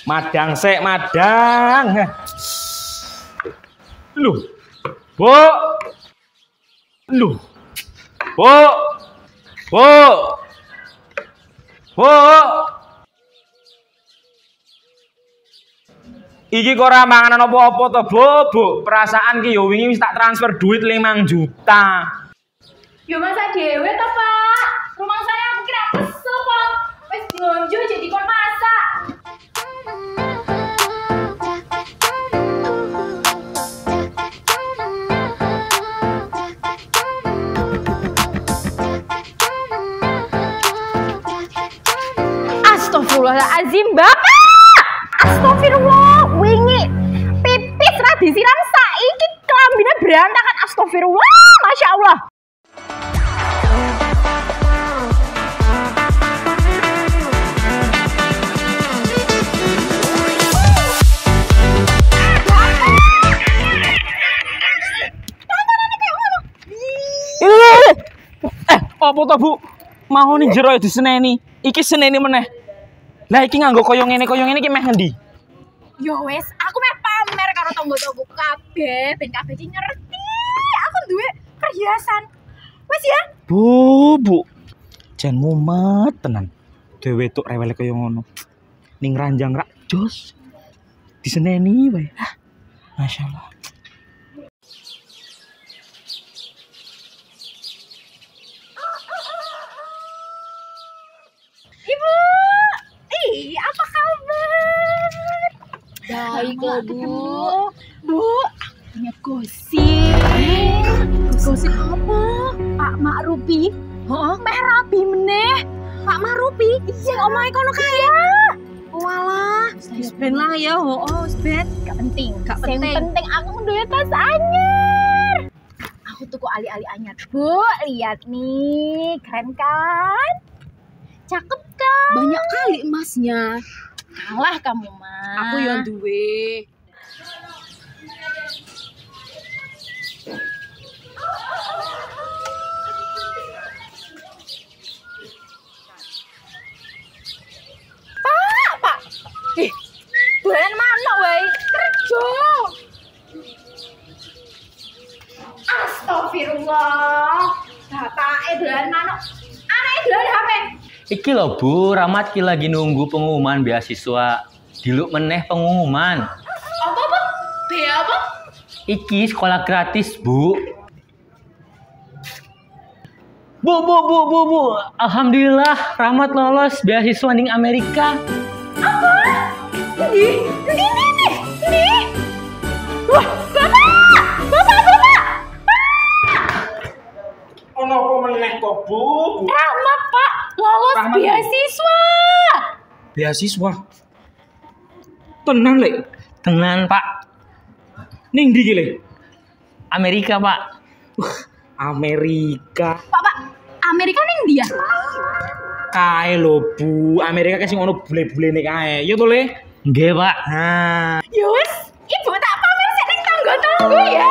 Madang sik, madang. Loh. Bu. Loh. Bu. Bu. Bu. Iki kok ora mangan apa-apa to, Bu? Perasaan ki yo wingi wis tak transfer duit 5 juta. Yo masa dhewe to, Pak? Rumah saya aku kira kesel, Pak. Wis blonjo jadi kon masak. Astagfirullahaladzim, Bapak! Astagfirullah, wingi pipis ra disiram saiki klambine berantakan. Astagfirullah, Masya Allah. Apa to, Bu? Mau ning jero diseneni. Iki seneni meneh. Lah iki nganggo koyo ngene iki meh ngendi? Yo wes, aku meh pamer karo tonggo-tonggo kabeh, ben kabeh iki ngerti aku duwe perhiasan. Wes ya? Bu. Jan mumet tenan. Dewe tuk rewel koyo ngono. Ning ranjang rak jos. Diseneni wae. Masyaallah. Ibu, apa kabar? Baik, Bu. Bu, punya gosip. Gosip apa? Pak Makrupi. Heeh, meh rabi meneh. Pak Makrupi, sing omahe kono kaya. Walah, wis ben lah ya, wis ben. Gak penting. Sing penting aku duwe tas anyar. Aku tuku ali-ali anyar. Bu, lihat nih, keren kan? Cakep kan? Banyak kali emasnya. Kalah kamu, Mas. Aku yang duwe. Pak. Bulan mana, wei? Kerja. Astagfirullah. Bapake dolan manuk. Anake dolan HP. Iki lho Bu, Rahmat ki lagi nunggu pengumuman beasiswa. Diluk meneh pengumuman. Apa? Be apa? Iki sekolah gratis, Bu. Bu. Alhamdulillah Rahmat lolos beasiswa ning Amerika. Apa? Ini. Wah, Bapak! Ono apa meneh to, Bu? Rahmat, Pak. Lolos Rahmat. beasiswa. Beasiswa. Tenan, Lek. Tenan, Pak. Ning ndi ki, Lek? Amerika, Pak. Amerika. Pak. Amerika ning dia. Kae lho, Bu. Amerika ki sing ono bule-bulene kae. Ya to, Lek? Nggih, Pak. Nah, Ya wis, Ibu tak pamer sik ning tangga-tangga ya.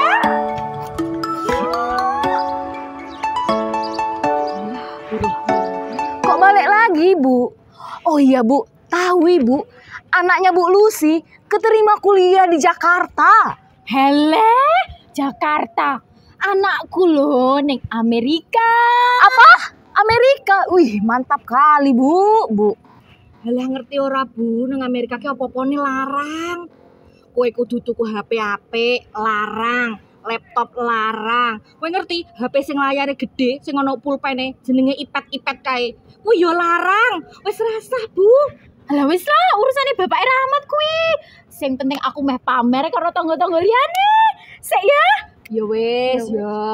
Kok balik lagi, Bu? Oh iya, Bu. Tahu, Ibu, anaknya Bu Lucy keterima kuliah di Jakarta. Hele, Jakarta. Anakku loh ning Amerika. Apa? Amerika? Wih, mantap kali, Bu. Halah ngerti ora Bu, nang Amerika ki apa-apane larang. Kowe kudu tuku HP larang, laptop larang. Kowe ngerti HP sing layare gede, sing ono pulpene jenenge iPad kae. Kuwi yo larang. Wis rasah, Bu. Alah wis lah, urusane Bapak Rahmat kuwi. Sing penting aku meh pamer karo tangga-tangga liyane. Sik ya. Ya wis, ya.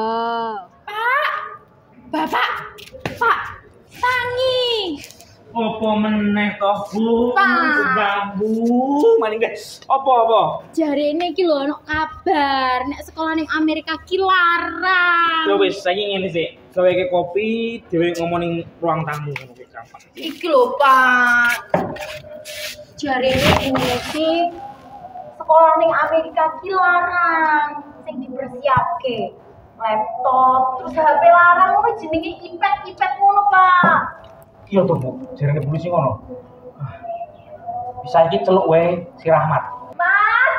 Bapak, Pak, tangi. apa meneh to, Bu? Pak. Bambu, maning deh. Apa? Jarene iki lho ono kabar nek sekolah ning Amerika ki larang. Ya wis, saiki ngene sik. Saweke kopi, dhewe ngomong ning ruang tamu ngono kuwi gampang. Iki lho, Pak. Jarene iki sekolah ning Amerika ki larang. Sing dipersiapke laptop, terus HP larang kuwi jenenge iPad ngono, Pak. Iya to, Bu. Jarene polisi ngono. Bisa iki celuk wae si Rahmat. Mas,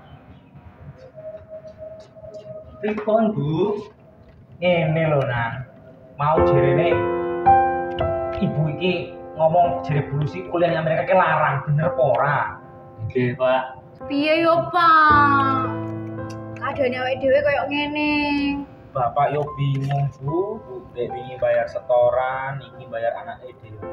Pripun, Bu? Ngene lho, Nang. Mau jerene ibu iki ngomong jere bulusi kuliah di Amerika ki larang, bener apa ora? Nggih, Pak. piye yo, Pak? Kadane awake dhewe koyo ngene. Bapak yo bingung, Bu. Dek wingi bayar setoran, iki bayar anake dhewe.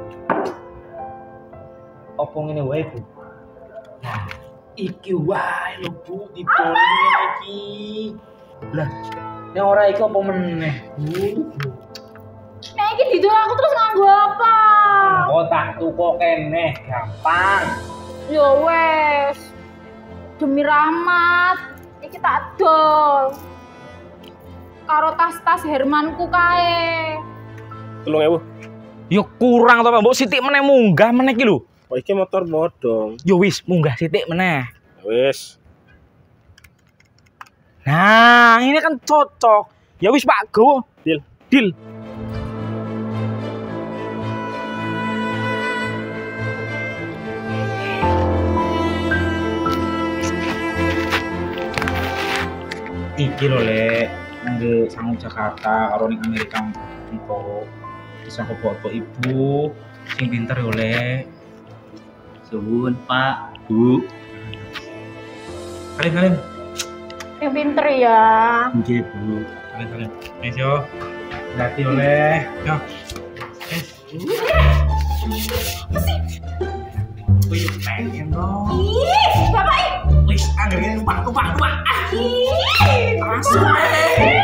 Apa ngene wae, Bu? Nah, iki wae lho, Bu, dipoli ngene iki. Lah, nek ora iki apa meneh, Bu? Nek iki didol aku terus nganggo apa? Kok tak tuku kene gampang. Yo wes. Demi Rahmat, iki tak dol. Karo tas-tas Hermanku kae. 3.000. Yo kurang to, Pak. Mbok sithik meneh munggah meneh iki lho. Kok iki motor bodong. Yo wis munggah sithik meneh. Wis. Nah, ini kan cocok. Ya wis Pak, go. Deal. Deal. Iki lho, Lek. Nang sangu Jakarta karo ning Amerika engko. Bisa foto ibu sing pinter yo, Lek. Suwun, Pak, Bu. Kalian. Yang pinter ya. Nggih, Bu. Kalian. Wis yo. Berarti oleh. Yo. Wis pengen dong. Ih, Bapak. Wis anggere numpak. Ih, Langsung.